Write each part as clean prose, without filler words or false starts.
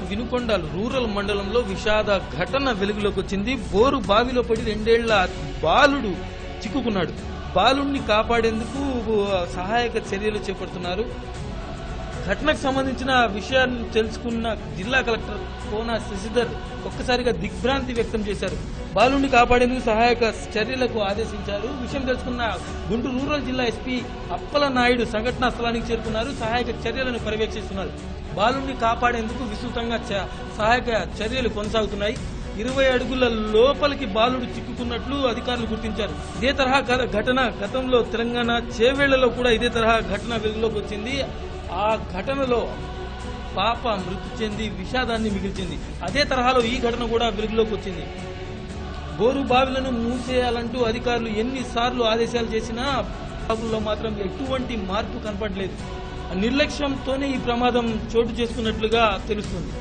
Vinukonda rural మండలంలో విషాద ఘటన వెలుగులోకి వచ్చింది. బోరు బావిలో పడి 2 ఏళ్ల బాలుడు చిక్కుకున్నాడు. బాలుడిని కాపాడేందుకు సహాయక చర్యలు చేపడుతున్నారు. ఘటనకు సంబంధించిన విషయాన్ని తెలుసుకున్న జిల్లా కలెక్టర్ కోన శశిధర్ ఒక్కసారిగా దిగ్భ్రాంతి వ్యక్తం చేశారు. బాలుడిని కాపాడేందుకు సహాయక చర్యలకు ఆదేశించారు. విషయం తెలుసుకున్న గుంటూరు రూరల్ జిల్లా ఎస్పీ అప్పల నాయుడు సంఘటనా స్థలానికి చేరుకున్నారు. సహాయక చర్యలను పర్యవేక్షిస్తున్నారు. బాలుడిని కాపాడేందుకు విస్తృతంగా సహాయక చర్యలు కొనసాగుతున్నాయి. 20 అడుగుల లోపలికి బాలుడు చిక్కుకున్నట్లు అధికారులు గుర్తించారు. ఇదే తరహా ఘటన గతంలో తెలంగాణ చేవేళ్లలో కూడా ఇదే తరహా ఘటన వెలుగులోకి వచ్చింది. ఆ ఘటనలో పాప మృతి చెంది విషాదాన్ని మిగిల్చింది. అదే తరహాలో ఈ ఘటన కూడా వెలుగులోకి వచ్చింది. బోరు బావిలను మూసేయాలంటూ అధికారులు ఎన్నిసార్లు ఆదేశాలు చేసినా బావుల్లో మాత్రం ఎటువంటి మార్పు కనపడలేదు. నిర్లక్ష్యంతోనే ఈ ప్రమాదం చోటు చేసుకున్నట్లుగా తెలుస్తుంది.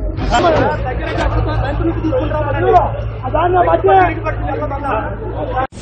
దగ్గర